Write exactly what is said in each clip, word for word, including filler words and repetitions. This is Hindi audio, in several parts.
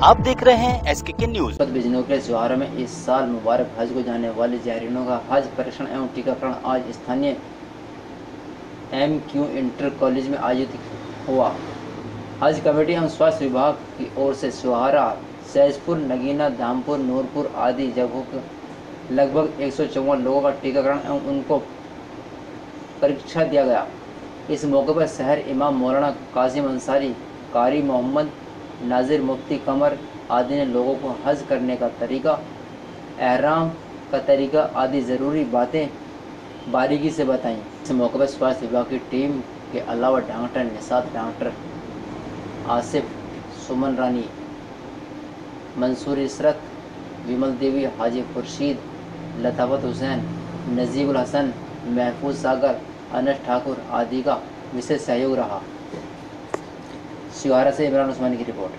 आप देख रहे हैं एस के के न्यूज। भेजने के त्योहारों में इस साल मुबारक हज को जाने वाले ज़ायरीनों का हज परीक्षण एवं टीकाकरण आज स्थानीय एम क्यू इंटर कॉलेज में आयोजित हुआ। हज कमेटी एवं स्वास्थ्य विभाग की ओर से सुहारा, सैजपुर, नगीना, धामपुर, नूरपुर आदि जगहों के लगभग एक सौ चौवन लोगों का टीकाकरण एवं उनको परीक्षा दिया गया। इस मौके पर शहर इमाम मौलाना कासिम अंसारी, कारी मोहम्मद नाजिर, मुफ्ती कमर आदि ने लोगों को हज करने का तरीका, एहराम का तरीका आदि ज़रूरी बातें बारीकी से बताईं। इस मौके पर स्वास्थ्य विभाग की टीम के अलावा डॉक्टर निसात, डॉक्टर आसिफ, सुमन रानी, मंसूर इसरत, विमल देवी, हाजी खुर्शीद, लताफत हुसैन, नजीबुल हसन, महफूज सागर, अनस ठाकुर आदि का विशेष सहयोग रहा। शिवारा से इमरान उस्मानी की रिपोर्ट।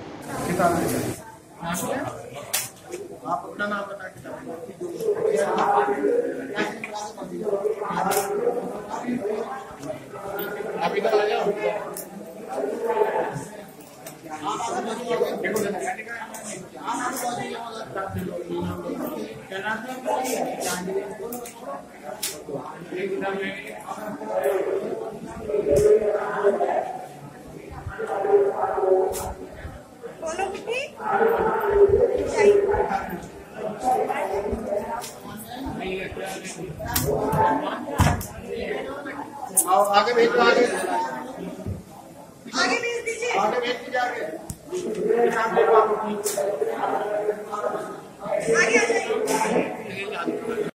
आप अपना नाम बता के आप इधर आ जाओ। आओ आगे भेज दो, आगे आगे भेज दीजिए, आगे भेज दीजिए, आगे आगे आ जाइए।